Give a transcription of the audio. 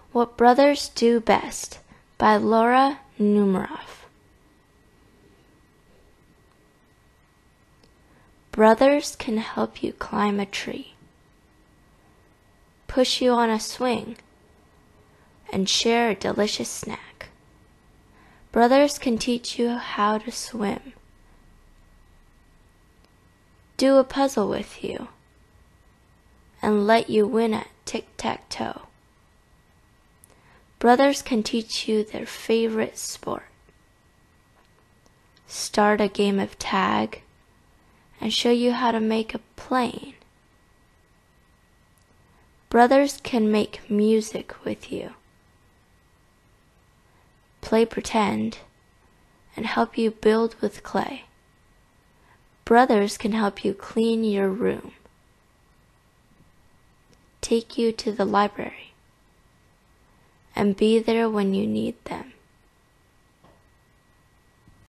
What Brothers Do Best by Numeroff. Brothers can help you climb a tree, push you on a swing, and share a delicious snack. Brothers can teach you how to swim, do a puzzle with you, and let you win at tic-tac-toe. Brothers can teach you their favorite sport, start a game of tag, and show you how to make a plane. Brothers can make music with you, play pretend, and help you build with clay. Brothers can help you clean your room, take you to the library, and be there when you need them.